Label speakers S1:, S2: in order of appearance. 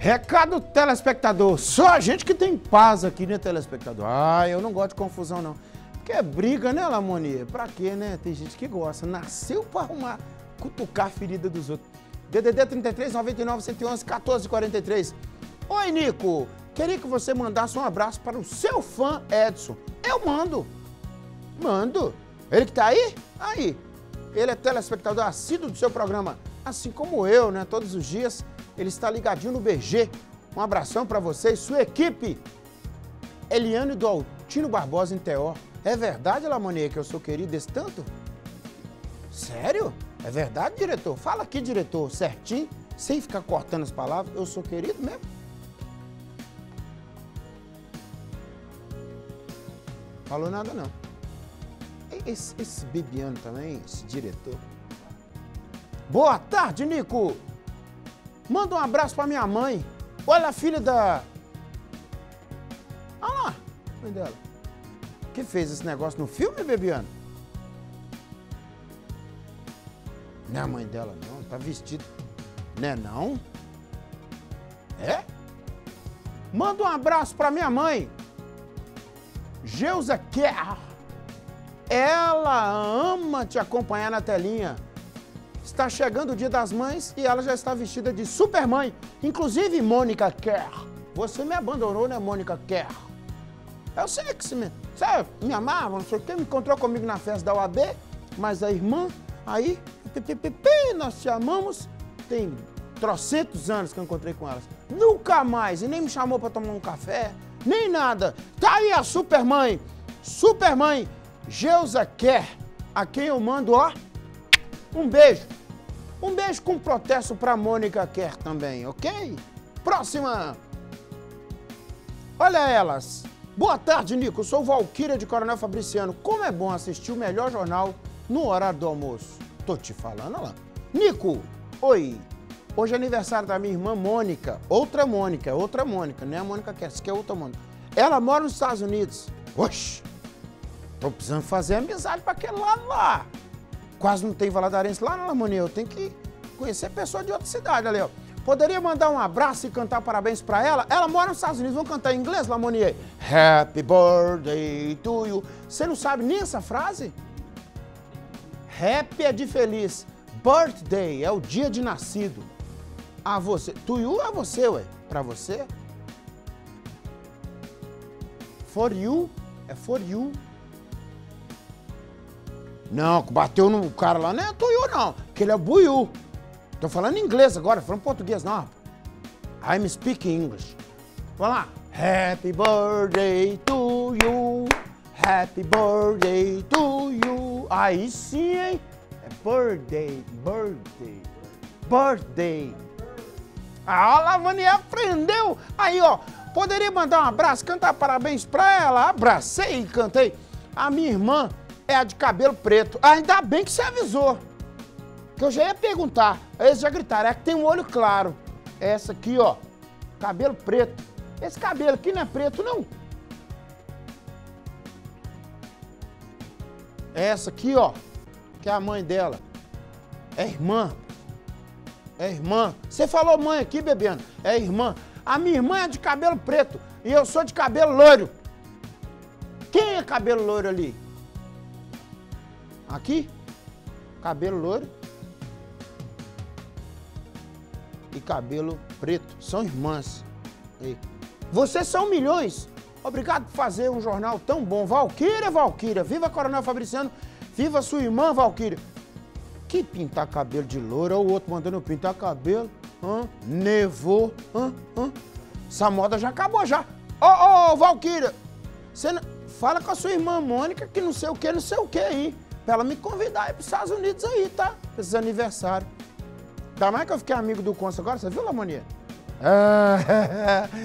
S1: Recado do telespectador. Só a gente que tem paz aqui, né, telespectador? Ah, eu não gosto de confusão, não. Porque é briga, né, Lamonia? Pra quê, né? Tem gente que gosta. Nasceu pra arrumar, cutucar a ferida dos outros. DDD 33 99 111 14 43. Oi, Nico. Queria que você mandasse um abraço para o seu fã Edson. Eu mando. Mando. Ele que tá aí? Aí. Ele é telespectador assíduo do seu programa, assim como eu, né? Todos os dias. Ele está ligadinho no BG. Um abração para você e sua equipe. Eliane do Altino Barbosa em Teó. É verdade, Lamonia, que eu sou querido desse tanto? Sério? É verdade, diretor? Fala aqui, diretor, certinho, sem ficar cortando as palavras. Eu sou querido mesmo? Falou nada, não. Esse Bibiano também, esse diretor. Boa tarde, Nico. Manda um abraço pra minha mãe. Olha a filha da... Olha lá, mãe dela. Que fez esse negócio no filme, Bibiano? Não é a mãe dela, não. Tá vestido. Né, não? É? Manda um abraço pra minha mãe. Geusa Kerr. Ela ama te acompanhar na telinha. Está chegando o Dia das Mães e ela já está vestida de supermãe. Inclusive, Mônica Kerr. Você me abandonou, né, Mônica Kerr? Eu sei que você me amava, não sei o que, me encontrou comigo na festa da UAB, mas a irmã, aí, nós te amamos. Tem trocentos anos que eu encontrei com elas. Nunca mais, e nem me chamou para tomar um café, nem nada. Tá aí a supermãe, Geusa Kerr, a quem eu mando, ó, um beijo. Um beijo com protesto pra Mônica Kerr também, ok? Próxima. Olha elas. Boa tarde, Nico. Eu sou Valquíria de Coronel Fabriciano. Como é bom assistir o melhor jornal no horário do almoço. Tô te falando, olha lá. Nico, oi. Hoje é aniversário da minha irmã Mônica. Outra Mônica, não é a Mônica Kerr, que é outra Mônica. Ela mora nos Estados Unidos. Oxi. Tô precisando fazer amizade pra aquele lado lá. Quase não tem valadarense lá na Lamonia. Eu tenho que conhecer pessoa de outra cidade ali, ó. Poderia mandar um abraço e cantar parabéns pra ela? Ela mora nos Estados Unidos. Vamos cantar em inglês, Lamonia? Happy birthday to you. Você não sabe nem essa frase? Happy é de feliz. Birthday é o dia de nascido. A você. To you é você, ué. Pra você. For you é for you. Não, bateu no cara lá, não é Tuiu, não, que ele é Buiu. Tô falando inglês agora, falando português, não. I'm speaking English. Vamos lá. Happy birthday to you, happy birthday to you. Aí sim, hein? É birthday. Ah, a Lamonia aprendeu. Aí, ó, poderia mandar um abraço, cantar parabéns pra ela. Abracei e cantei. A minha irmã é a de cabelo preto. Ainda bem que você avisou. Que eu já ia perguntar. Eles já gritaram. É que tem um olho claro. Essa aqui, ó. Cabelo preto. Esse cabelo aqui não é preto, não. Essa aqui, ó. Que é a mãe dela. É irmã. É irmã. Você falou mãe aqui, Bebiano. É irmã. A minha irmã é de cabelo preto. E eu sou de cabelo loiro. Quem é cabelo loiro ali? Aqui, cabelo loiro e cabelo preto. São irmãs. E vocês são milhões. Obrigado por fazer um jornal tão bom. Valquíria. Viva Coronel Fabriciano. Viva sua irmã, Valquíria. Que pintar cabelo de loiro. Olha o outro mandando eu pintar cabelo. Nevou. Essa moda já acabou, já. Ô, Valquíria. Você não... Fala com a sua irmã Mônica que não sei o que aí. Pra ela me convidar aí pros Estados Unidos aí, tá? Pra esses aniversários. Ainda mais que eu fiquei amigo do Consta agora, você viu, Lamonia?